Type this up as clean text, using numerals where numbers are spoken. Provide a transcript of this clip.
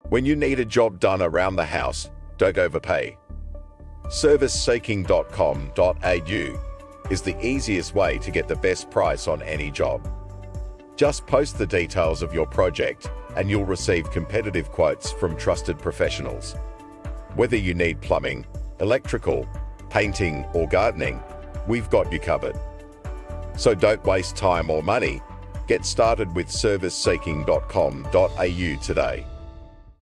When you need a job done around the house, don't overpay. ServiceSeeking.com.au is the easiest way to get the best price on any job. Just post the details of your project and you'll receive competitive quotes from trusted professionals. Whether you need plumbing, electrical, painting, or gardening, we've got you covered. So don't waste time or money. Get started with ServiceSeeking.com.au today.